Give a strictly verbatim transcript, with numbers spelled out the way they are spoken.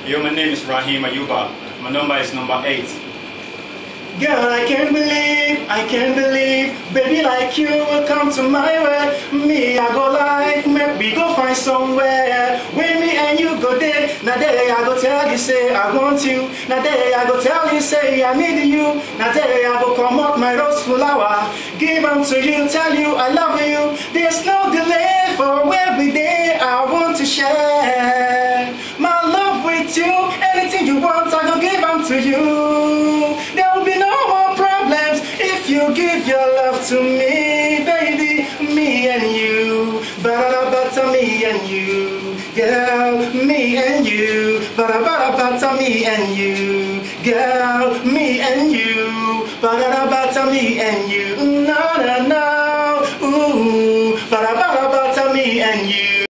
Yo, my name is Rahim Ayuba. My number is number eight. Girl, I can't believe, I can't believe, baby like you will come to my way. Me, I go like, maybe go find somewhere where me and you go there. Now there I go tell you, say I want you. Now there I go tell you, say I need you. Now there I go come up my rose flower, give them to you, tell you I love you. There's no delay for every day I want to share my love with you. Anything you want, I go give them to you. There will be no more problems if you give your love to me, baby, me and you, ba ba me and you, girl, me and you, ba ba ba me and you, girl, me and you, ba ba me and you, na na na.